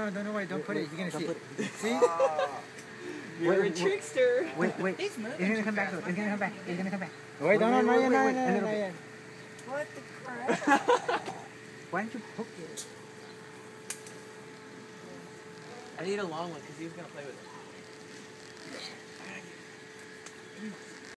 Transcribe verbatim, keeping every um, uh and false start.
no, don't worry, don't put it. You're gonna see Don't it. put it. See? You're Wait, a trickster. Wait, wait. He's moving It's gonna too come back. fast. It's gonna come back. It's gonna come back. Wait, no, no, no, wait, no, wait, no, wait, a no, little no, bit. no. What the crap? Why don't you poke it? I need a long one because he was gonna play with it.